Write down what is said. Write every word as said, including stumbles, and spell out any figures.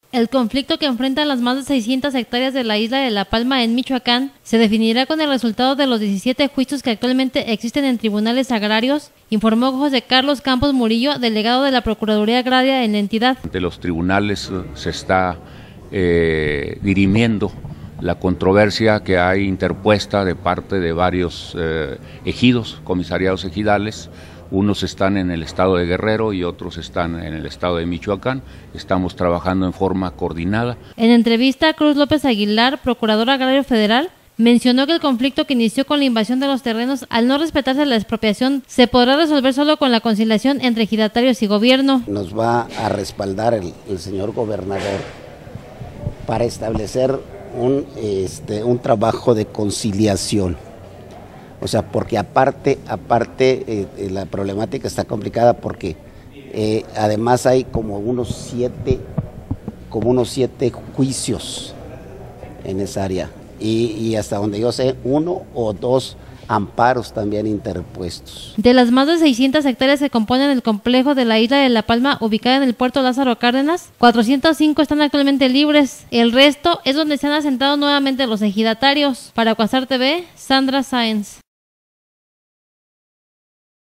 El conflicto que enfrentan las más de seiscientas hectáreas de la isla de La Palma en Michoacán se definirá con el resultado de los diecisiete juicios que actualmente existen en tribunales agrarios, informó José Carlos Campos Murillo, delegado de la Procuraduría Agraria en la entidad. Ante los tribunales se está eh, dirimiendo la controversia que hay interpuesta de parte de varios eh, ejidos, comisariados ejidales. Unos están en el estado de Guerrero y otros están en el estado de Michoacán. Estamos trabajando en forma coordinada. En entrevista, Cruz López Aguilar, procurador agrario federal, mencionó que el conflicto que inició con la invasión de los terrenos al no respetarse la expropiación se podrá resolver solo con la conciliación entre ejidatarios y gobierno. Nos va a respaldar el, el señor gobernador para establecer un, este, un trabajo de conciliación. O sea, porque aparte, aparte eh, la problemática está complicada porque eh, además hay como unos siete, como unos siete juicios en esa área y, y hasta donde yo sé uno o dos amparos también interpuestos. De las más de seiscientas hectáreas que componen el complejo de la isla de La Palma, ubicada en el puerto Lázaro Cárdenas, cuatrocientos cinco están actualmente libres. El resto es donde se han asentado nuevamente los ejidatarios. Para Cuasar T V, Sandra Sáenz.